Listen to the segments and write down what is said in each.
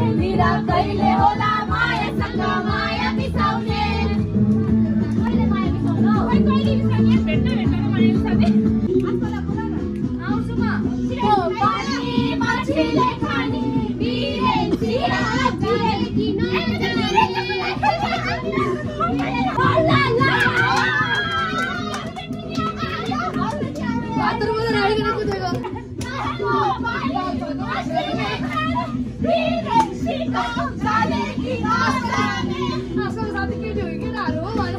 मेरा कहिले होला मायासँग माया बिसाउने कहिले माया बिसाउन ओइ कहिले बिसाउने भेट्न माया बिसाउने आफूलाई बोला न आउँछु म ओ पानी माछीले खानी बिरेन्सिरा बिरे किन ला ला बाथरूम में राडी करके कुदेगा बिरेन्सिरा जाने की आसाने आपको साथ के जोगी ना रो वाला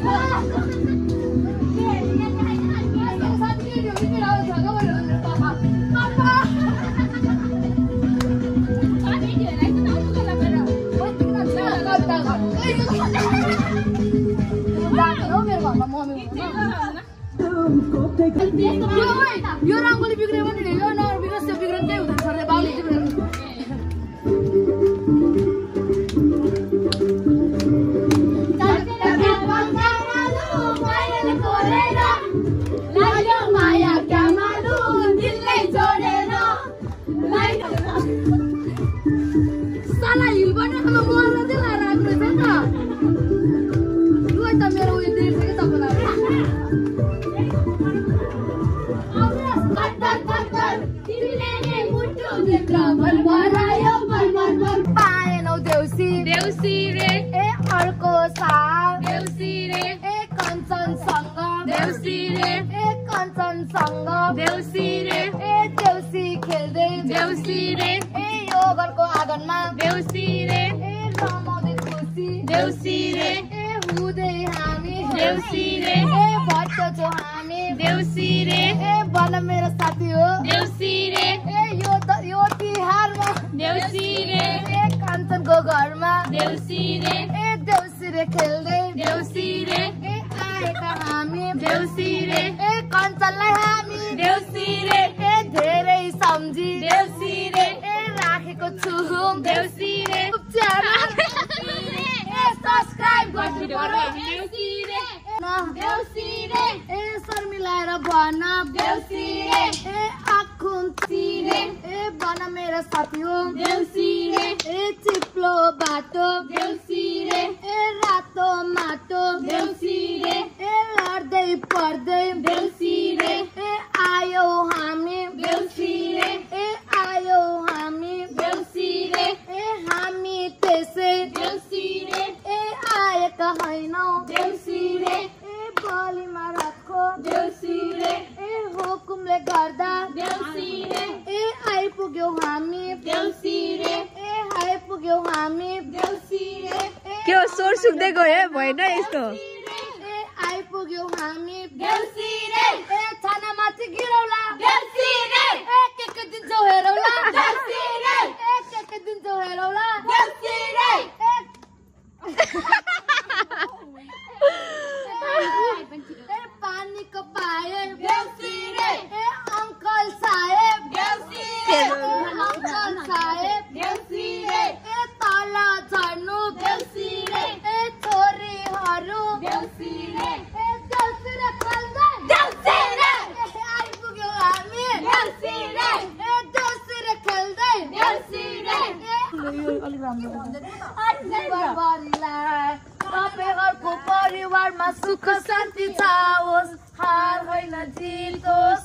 साथ के जोगी के राव जगह पर पापा पापा पानी के लाइक ना तो गला मेरा बहुत कितना अच्छा करता है रो मेरे पापा मम्मी यो रंगोली बिग्रे भने यो न बिग्रे से बिग्रे त्यही हुँदैन सर्दै बाउले बिग्रे माया क्या मालूम दिलले जोडेर साला हिल बनाको मर्न दिला राख्नु छ त लु त मेरो उयो देख्छ के तपाईलाई पाएनौ देउसी देउसी रे ए अर्को साल देउसी रे ए कञ्चनसँग देउसी रे ए कञ्चनसँग देउसी रे ए देउसी खेल्दै देउसी रे ए यो घरको आँगनमा देउसी रे ए रमाउँदै खुसी देउसी रे ए हुँदै हामी देउसी रे ए भट्टछौ हामी देउसी रे ए बन मेरो साथी हो देउसी रे ए यो तिहारमा देउसी रे ए कान्छनको घरमा देउसी रे ए देउसी रे खेल्दै देउसी रे ए आएका हामी देउसी रे ए कान्छनलाई हामी देउसी रे ए धेरै सम्झी देउसी रे ए राखेको छु देउसी रे ए सब्स्क्राइब गर्नु पर्यो देउसी रे देउसी रे ए सर मिलाएर भन देउसी रे ए आखुन्सी रे ए बन मेरो साथी हो देउसी रे ए चिप्लो बाटो देउसी रे ए रातो माटो देउसी रे ए लड्दै पर्दै देउसी रे ए आयो हामी देउसी रे ए आयो हामी देउसी रे ए हामी त्यसै देउसी रे ए आएका हैनौ देउसी रे ए बलिमा रातको देउसी रे ए हुकुमले गर्दा देउसी रे ए आइपुग्यौ हामी देउसी रे ए आइपुग्यौ हामी देउसी रे के हो स्वर सुक्दै गयो भएन यस्तो ए आइपुग्यौ हामी देउसी रे ए छानामाथि गिरौला देउसी रे ए के दिन्छौ हेरौला देउसी रे ए के दिन्छौ हेरौला देउसी रे ए पानीको पाइप देउसी रे ए अंकल साहेब देउसी रे अंकल साहेब देउसी रे ए तल झर्नु देउसी रे ए छोरीहरू देउसी रे ए देउसी रे खेल्दै देउसी रे आइपुग्यौ हामी देउसी रे ए देउसी रे खेल्दै देउसी रे अलिक राम्रो तपाईँहरूको परिवारमा सुख शान्ति छाओस् हार होइन जित होस्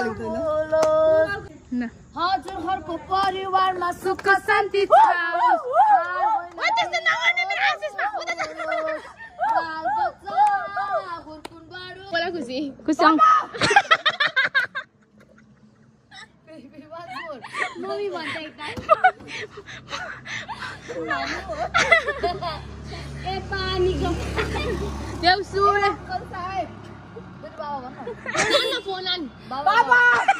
हजुरहरूको परिवारमा सुख शान्ति छाओस् खुसी खुसी मम्मी भन्छ एकदम ए पानीको देउसु फोन आन बाबा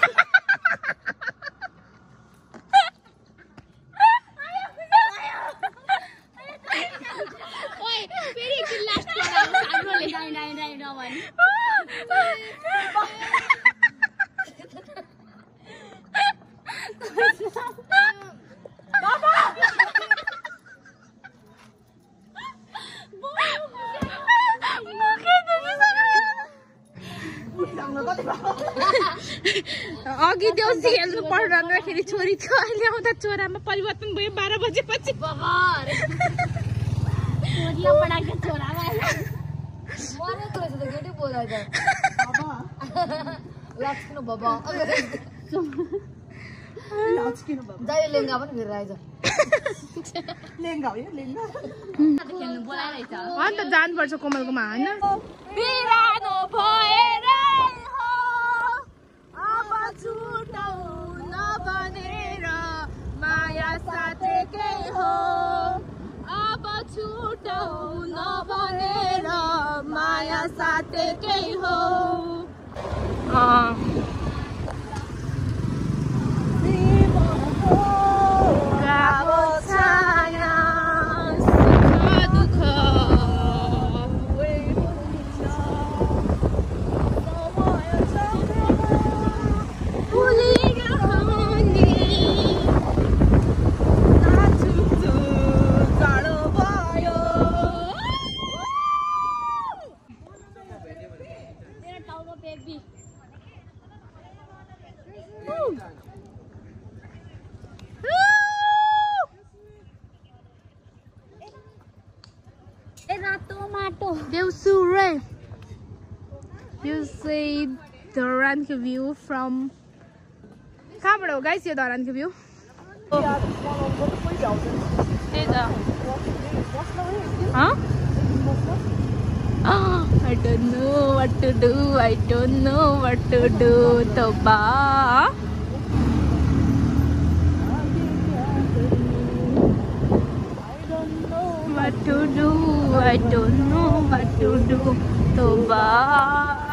ओइ फेरि एकछिन लास्ट पढाउनु सानोले नाइ नभनी बाबा अघि देउसी हेर्नु पढ्दाखेरि छोरी थियो अहिले आउँदा छोरामा परिवर्तन भयो 12 बजेपछि लेङ्गा पनि फेरि आइज अन्त जानुपर्छ कोमलकोमा होइन बिरानो भएर अब छुटौ नबनेर माया साथेकै हो अब छुटौ नबनेर माया साथेकै हो गावो छाया दुःख Deusure. You see Doranka view from. कहाँबाट हो गाइस यो धरानको view? I don't know what to do. I don't know what to do. Toba. What to do? I don't know what to do. Toba.